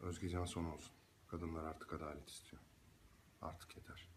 Özgecan son olsun. Kadınlar artık adalet istiyor. Artık yeter.